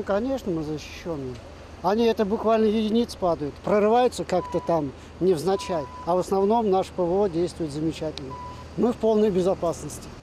Ну, конечно, мы защищенные. Они, это буквально единиц падают, прорываются как-то там невзначай. А в основном наш ПВО действует замечательно. Мы в полной безопасности.